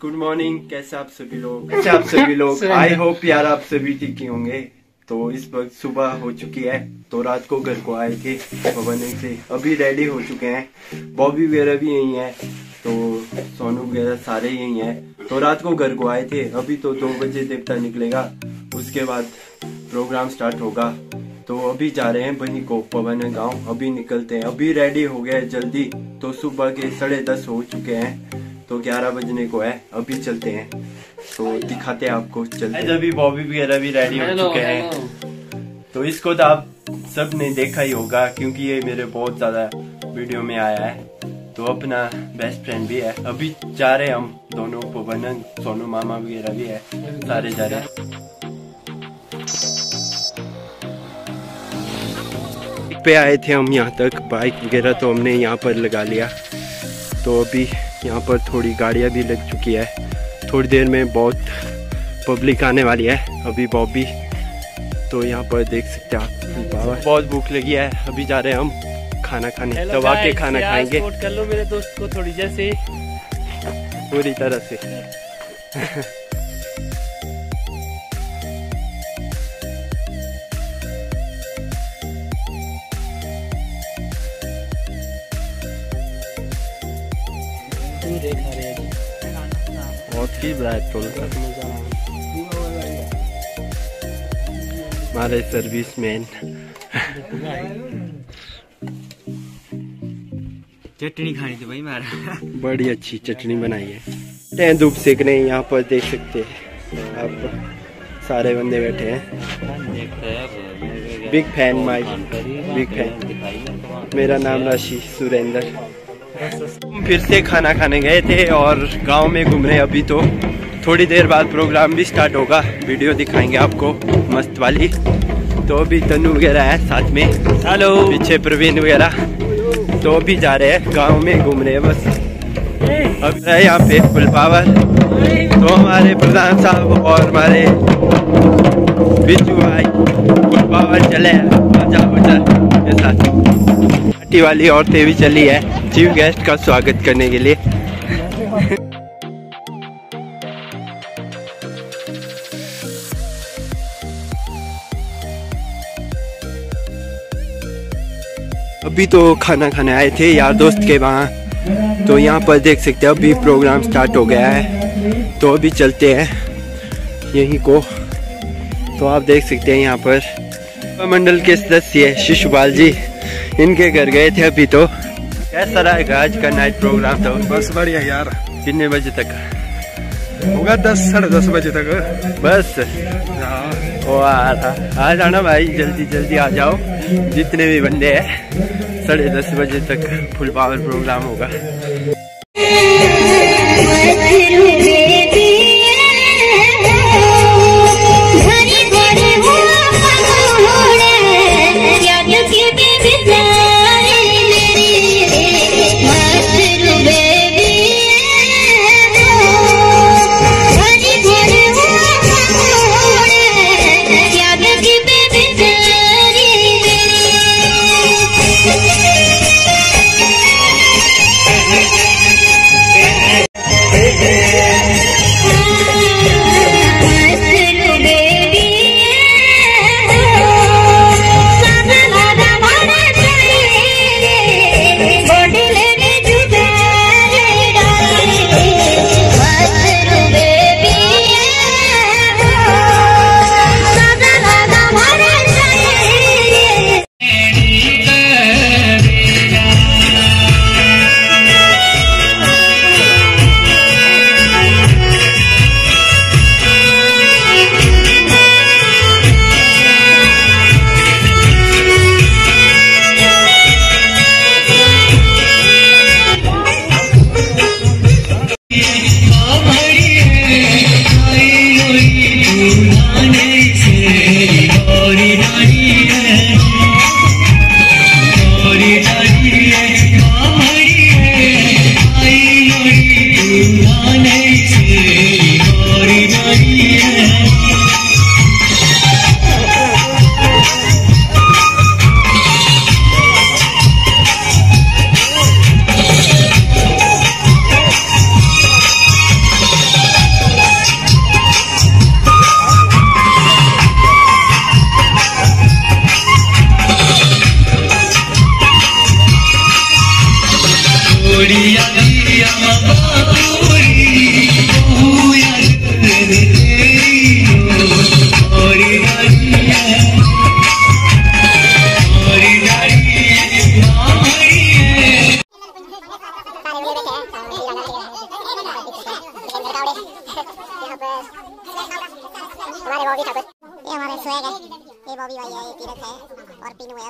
Good morning. कैसे आप सभी लोग आई होप यार आप सभी ठीक ही होंगे। तो इस वक्त सुबह हो चुकी है, तो रात को घर को आए थे पवन से, अभी रेडी हो चुके हैं। बॉबी वगैरह भी यही है, तो सोनू वगैरह सारे यही हैं। तो रात को घर को आए थे, अभी तो 2 बजे देवता निकलेगा, उसके बाद प्रोग्राम स्टार्ट होगा। तो अभी जा रहे हैं बनी को पवन गाँव, अभी निकलते हैं। अभी रेडी हो गए जल्दी, तो सुबह के 10:30 हो चुके हैं, तो 11 बजने को है। अभी चलते हैं, तो दिखाते हैं आपको। चलते हैं। अभी बॉबी वगैरह भी रेडी हो चुके हैं। तो इसको तो आप सब ने देखा ही होगा, क्योंकि ये मेरे बहुत ज्यादा वीडियो में आया है। तो अपना बेस्ट फ्रेंड भी है। अभी जा रहे हैं हम दोनों, पवन, सोनू मामा वगैरह भी है, सारे जा रहे हैं। पे आए थे हम यहाँ तक, बाइक वगैरह तो हमने यहाँ पर लगा लिया। तो अभी यहाँ पर थोड़ी गाड़ियाँ भी लग चुकी है। थोड़ी देर में बहुत पब्लिक आने वाली है। अभी बॉबी, तो यहाँ पर देख सकते हैं आप, बहुत भूख लगी है। अभी जा रहे हैं हम खाना खाने, तो वाकई खाना खाएंगे। कर लो मेरे दोस्त को थोड़ी जैसे पूरी तरह से। हमारे सर्विसमैन चटनी खानी थी भाई मारा। बड़ी अच्छी चटनी बनाई है। धूप सेकने यहाँ पर देख सकते हैं आप, सारे बंदे बैठे हैं। Big fan, my big fan. मेरा नाम राशि सुरेंद्र। हम फिर से खाना खाने गए थे और गांव में घूम रहे। अभी तो थोड़ी देर बाद प्रोग्राम भी स्टार्ट होगा, वीडियो दिखाएंगे आपको मस्त वाली। तो अभी तनु वगैरह है साथ में, हेलो, पीछे प्रवीण वगैरह। तो अभी जा रहे हैं गांव में घूम रहे हैं बस। अब है यहाँ पे फुल पावर। तो हमारे प्रधान साहब और हमारे बिजू भाई फुल पावर चले के साथ। पार्टी वाली औरतें भी चली है चीफ गेस्ट का स्वागत करने के लिए। अभी तो खाना खाने आए थे यार दोस्त के वहाँ। तो यहाँ पर देख सकते हैं अभी प्रोग्राम स्टार्ट हो गया है। तो अभी चलते हैं यहीं को। तो आप देख सकते हैं यहाँ पर मंडल के सदस्य शिशुपाल जी, इनके घर गए थे अभी। तो कैसा रहेगा आज का नाइट प्रोग्राम? तो बस बढ़िया यार। कितने बजे तक होगा? 10 साढ़े 10 बजे तक बस। ओ आ जाना भाई, जल्दी जल्दी आ जाओ जितने भी बंदे हैं। 10:30 बजे तक फुल पावर प्रोग्राम होगा।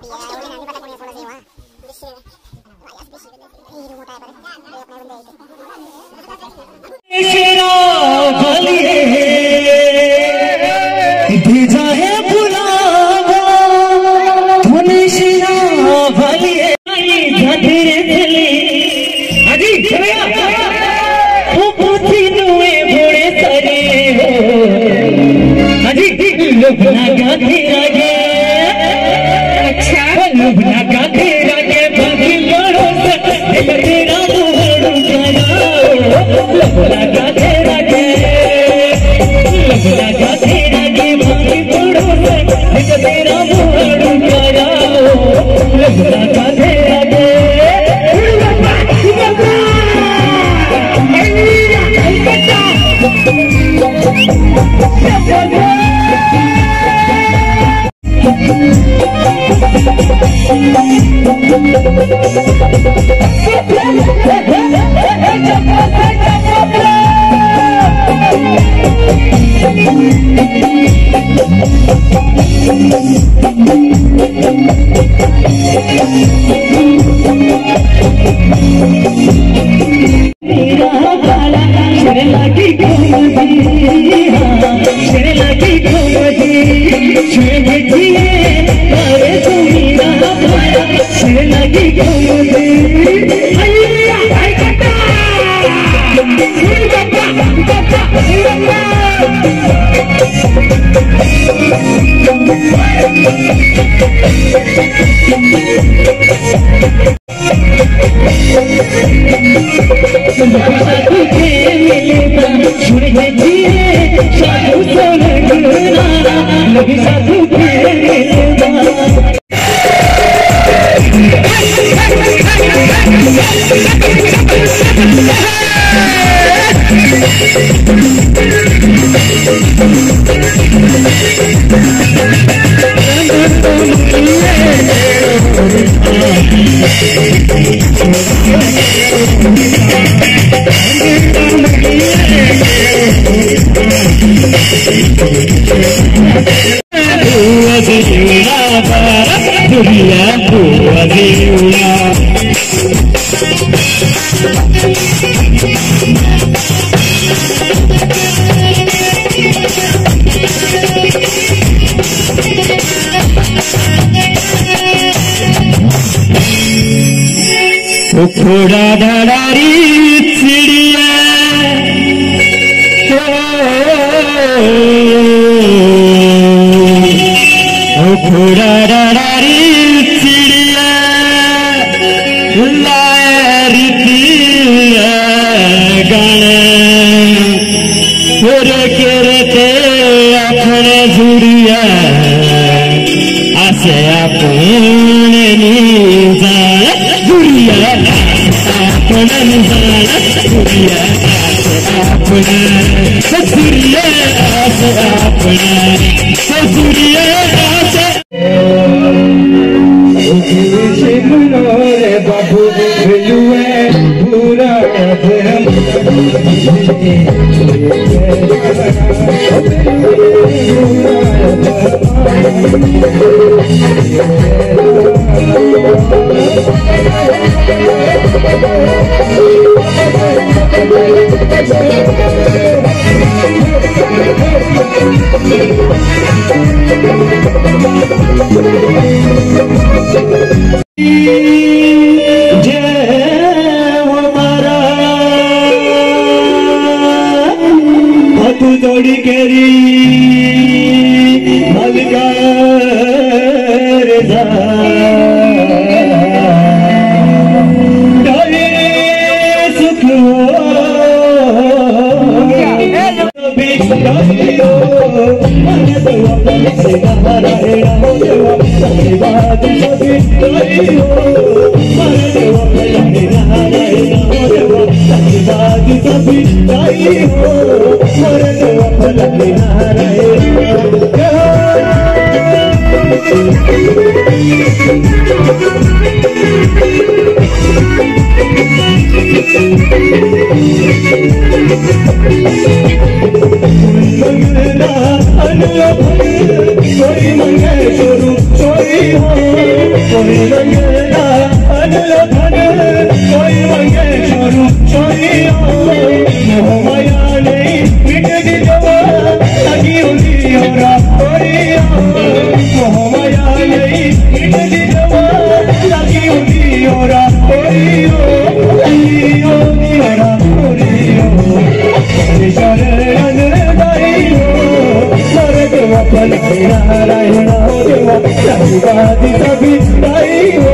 घोड़ा डरारी चिड़िया घोड़ा डरारी चिड़िया लारी गाना करते अपने जुड़िया आसे अपने जुड़िया अपना जुड़िया अपना जुड़िया अपना बाबू पूरा तोड़ी केरी मलकार डरे सुख मंगना अनला कोई मंगे छोरू चोरी हो कोई मंगना अनला कोई मंगे छोरू चोरी हो मोह माया नहीं मिट दी जवा लगी उंदी होरा कोरी हो मोह माया नहीं मिट दी जवा लगी उंदी होरा कोरी हो होरा कोरी हो शरण दाई हो स्वर्ग अपन नारायण देवा रघुवादी सभी दाई हो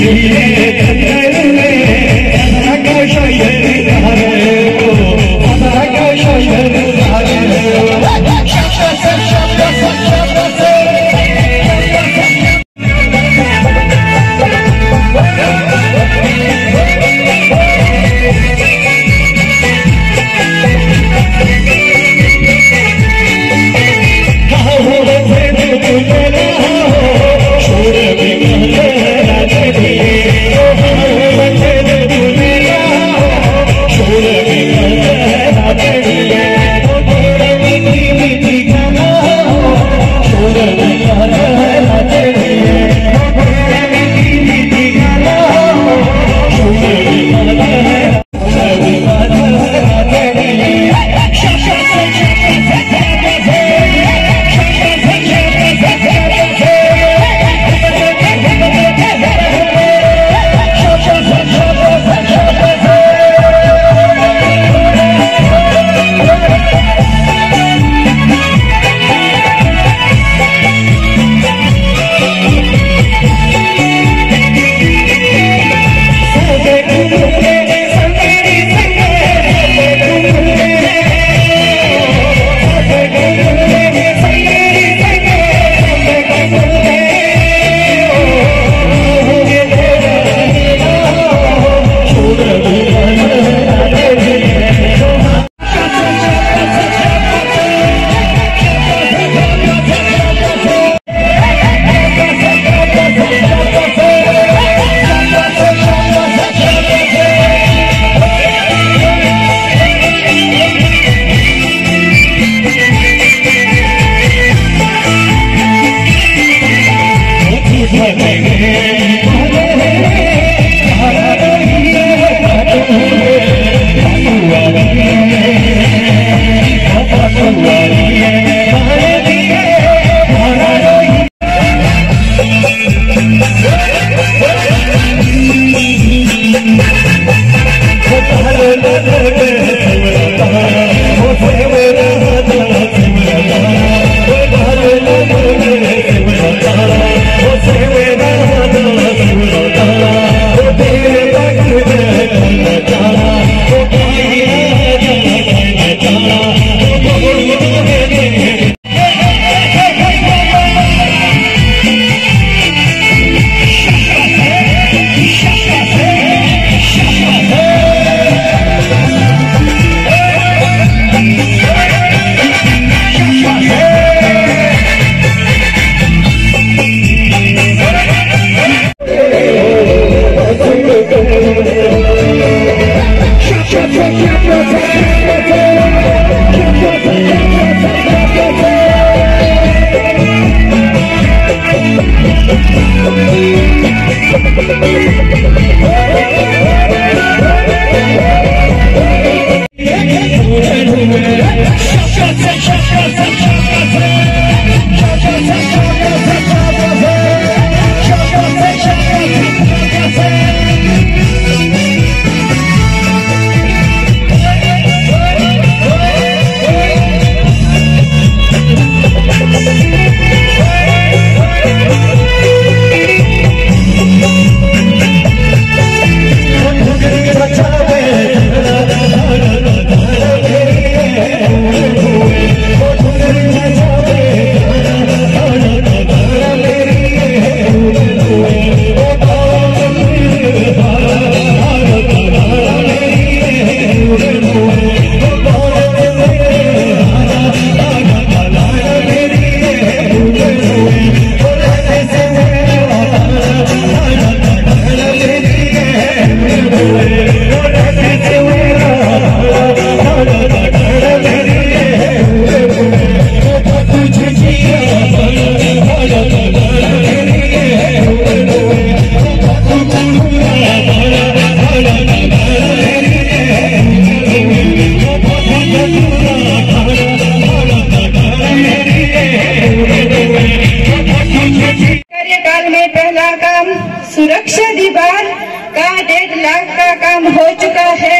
कार्यकाल में पहला काम सुरक्षा दीवार का 1.5 लाख का काम हो चुका है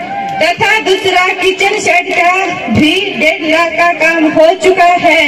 तथा दूसरा किचन शेड का भी 1.5 लाख का काम हो चुका है।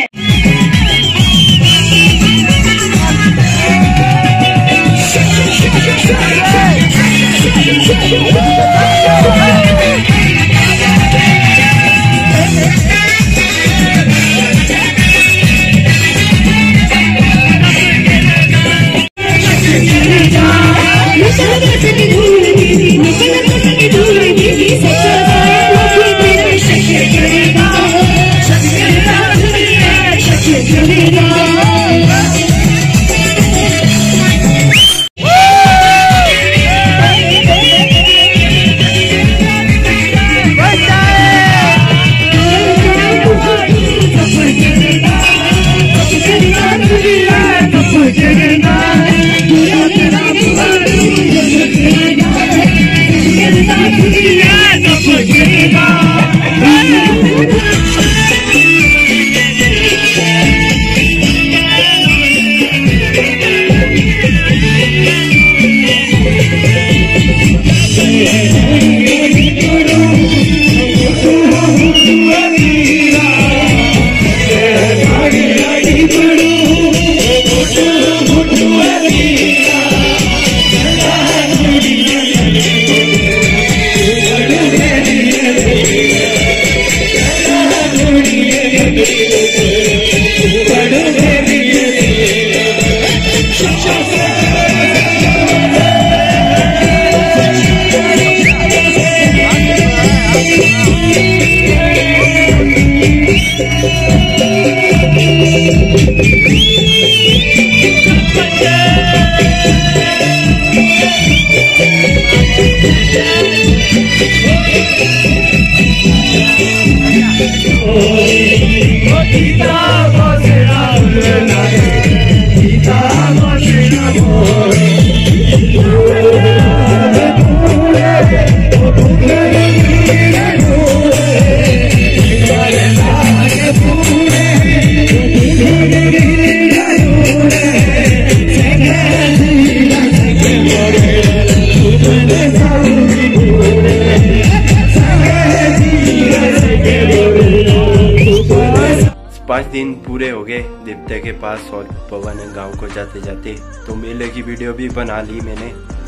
पाँच दिन पूरे हो गए दीप्ता के पास और पवन गांव को जाते जाते, तो मेले की वीडियो भी बना ली मैंने।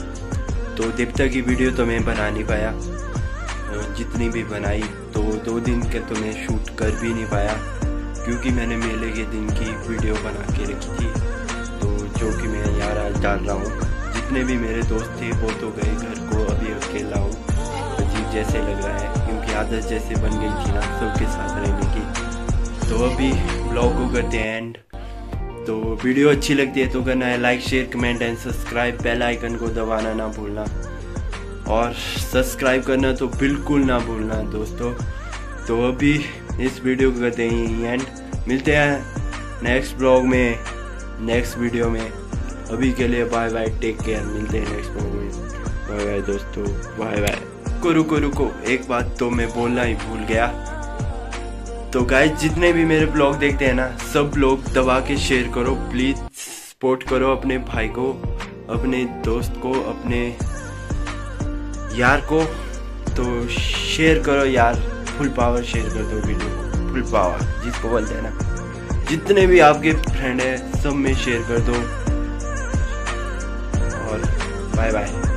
तो दीप्ता की वीडियो तो मैं बना नहीं पाया, जितनी भी बनाई तो 2 दिन के तो मैं शूट कर भी नहीं पाया, क्योंकि मैंने मेले के दिन की वीडियो बना के रखी थी, तो जो कि मैं यार आज डाल रहा हूँ। जितने भी मेरे दोस्त थे वो तो गए घर को, अभी अकेला हूँ, अजीब जैसे लग रहा है, क्योंकि आदत जैसे बन गई थी ना सबके साथ रहने की। तो अभी ब्लॉग को करते हैं एंड। तो वीडियो अच्छी लगती है तो करना है like, share, comment and subscribe. Bell icon को दबाना ना भूलना, और सब्सक्राइब करना तो बिल्कुल ना भूलना दोस्तों। तो अभी इस वीडियो को करते हैं एंड, मिलते हैं नेक्स्ट ब्लॉग में, नेक्स्ट वीडियो में। अभी के लिए बाय बाय, टेक केयर, मिलते हैं नेक्स्ट ब्लॉग में। बाय बाय दोस्तों, बाय बाय। रुको, एक बात तो मैं बोलना ही भूल गया। तो गाइस जितने भी मेरे ब्लॉग देखते हैं ना, सब लोग दबा के शेयर करो प्लीज, सपोर्ट करो अपने भाई को, अपने दोस्त को, अपने यार को। तो शेयर करो यार, फुल पावर शेयर कर दो वीडियो को, फुल पावर जिसको बोलते हैं ना। जितने भी आपके फ्रेंड है सब में शेयर कर दो, और बाय बाय।